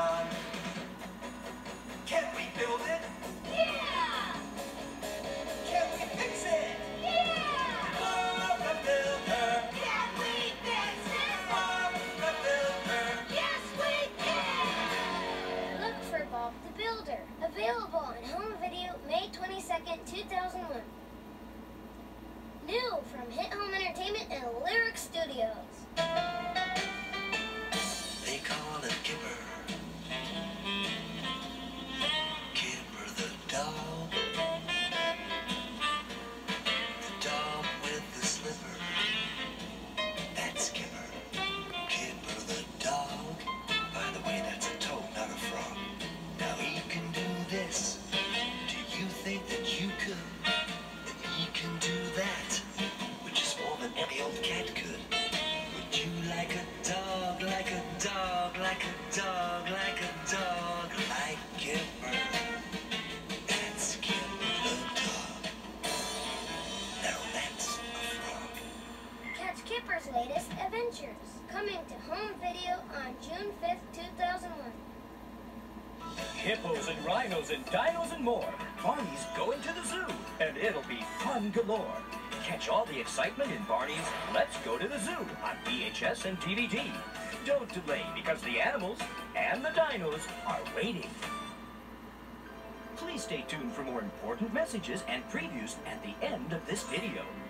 done. Can we build it? Yeah! Can we fix it? Yeah! Bob the Builder. Can we fix it? Bob the Builder. Yes, we can! Look for Bob the Builder. Available on home video May 22nd, 2001. New from Hit Home Entertainment and Lyric Studios. They call him Kipper. Kipper the dog. The dog with the slipper. That's Kipper. Kipper the dog. By the way, that's a toad, not a frog. Now he can do this. Do you think that you could? He can do that, which is more than any old cat could. Would you like a dog, like a dog, like a dog, like a dog, like Kipper? That's Kipper the dog. Now that's a frog. Catch Kipper's latest adventures. Coming to home video on June 5th, 2001. Hippos and rhinos and dinos and more. Barney's going to the zoo, and it'll be fun galore. Catch all the excitement in Barney's Let's Go to the Zoo on VHS and DVD. Don't delay, because the animals and the dinos are waiting. Please stay tuned for more important messages and previews at the end of this video.